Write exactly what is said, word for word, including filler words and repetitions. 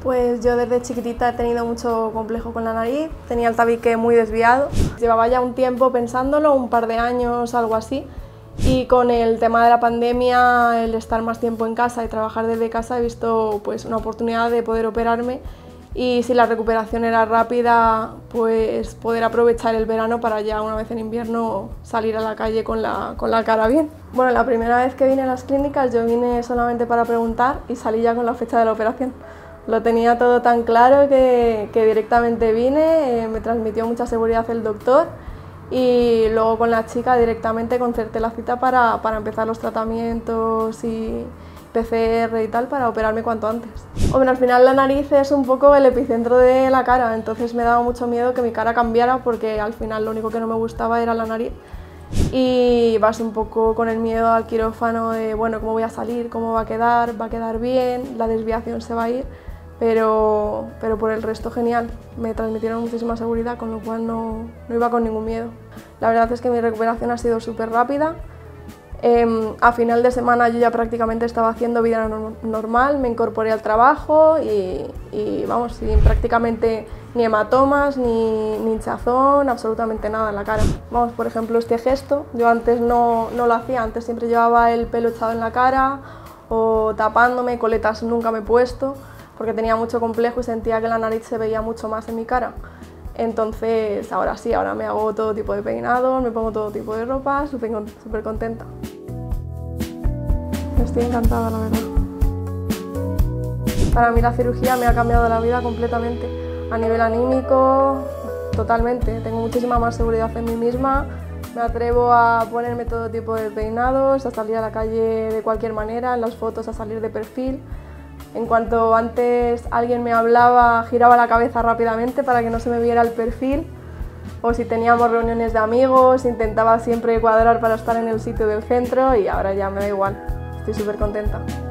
Pues yo desde chiquitita he tenido mucho complejo con la nariz, tenía el tabique muy desviado. Llevaba ya un tiempo pensándolo, un par de años, algo así, y con el tema de la pandemia, el estar más tiempo en casa y trabajar desde casa, he visto pues una oportunidad de poder operarme y si la recuperación era rápida, pues poder aprovechar el verano para ya una vez en invierno salir a la calle con la, con la cara bien. Bueno, la primera vez que vine a las clínicas yo vine solamente para preguntar y salí ya con la fecha de la operación. Lo tenía todo tan claro que, que directamente vine, eh, me transmitió mucha seguridad el doctor y luego con la chica directamente concerté la cita para, para empezar los tratamientos y P C R y tal para operarme cuanto antes. Hombre, al final la nariz es un poco el epicentro de la cara, entonces me daba mucho miedo que mi cara cambiara porque al final lo único que no me gustaba era la nariz y vas un poco con el miedo al quirófano de bueno, cómo voy a salir, cómo va a quedar, va a quedar bien, la desviación se va a ir. Pero, pero por el resto genial, me transmitieron muchísima seguridad, con lo cual no, no iba con ningún miedo. La verdad es que mi recuperación ha sido súper rápida. Eh, a final de semana yo ya prácticamente estaba haciendo vida no, normal, me incorporé al trabajo y, y vamos, sin prácticamente ni hematomas, ni, ni hinchazón, absolutamente nada en la cara. Vamos, por ejemplo, este gesto, yo antes no, no lo hacía, antes siempre llevaba el pelo echado en la cara o tapándome, coletas nunca me he puesto, porque tenía mucho complejo y sentía que la nariz se veía mucho más en mi cara. Entonces, ahora sí, ahora me hago todo tipo de peinados, me pongo todo tipo de ropa, súper súper contenta. Estoy encantada, la verdad. Para mí la cirugía me ha cambiado la vida completamente. A nivel anímico, totalmente. Tengo muchísima más seguridad en mí misma, me atrevo a ponerme todo tipo de peinados, a salir a la calle de cualquier manera, en las fotos a salir de perfil. En cuanto antes alguien me hablaba, giraba la cabeza rápidamente para que no se me viera el perfil, o si teníamos reuniones de amigos, intentaba siempre cuadrar para estar en el sitio del centro y ahora ya me da igual, estoy súper contenta.